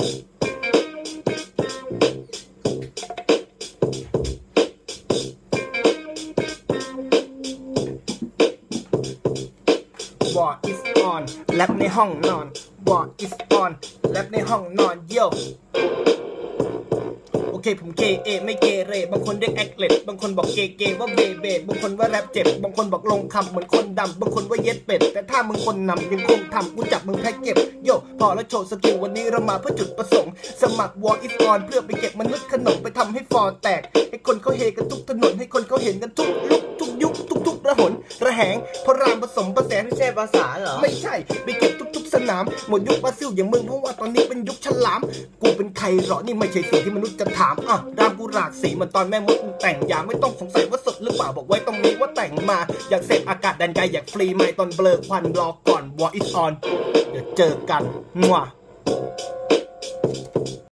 War is on แรปในห้องนอน War is on แรปในห้องนอนโยโอเคผมเกเอไม่เกเรบางคนเรียกแอคเลตบางคนบอกเกเกว่าเบเบบางคนว่าแรปเจ็บบางคนบอกลงคำเหมือนคนดำบางคนว่าเย็ดเป็ดแต่ถ้ามึงคนนำยังคงทำกูจับมึงแพ็กเก็บโยพอแล้วโชว์สกิลวันนี้เรามาเพื่อจุดประสงค์สมัคร War is on เพื่อไปเก็บมนุษย์ขนมไปทำให้ฟอร์แตกให้คนเขาเฮกันทุกถนนให้คนเขาเห็นกันทุกลุกทุกยุคทุกระหนระแหงพระรามผสมประแสนไม่ใช่ภาษาเหรอไม่ใช่ไปเก็บทุกสนามหมดยุคบาซิลอย่างมึงเพราะว่าตอนนี้เป็นยุคฉลามกูเป็นใครหรอนี่ไม่ใช่สิ่งที่มนุษย์จะถามรามกูหลากสีเหมือนตอนแม่มดมึงแต่งอย่าไม่ต้องสงสัยว่าสดหรือเปล่าบอกไว้ตรงนี้ว่าแต่งมาอยากเสพอากาศดันไกลอยากฟรีไม่ตอนเบลอควันรอก่อน War is on เดี๋ยวเจอกันงัว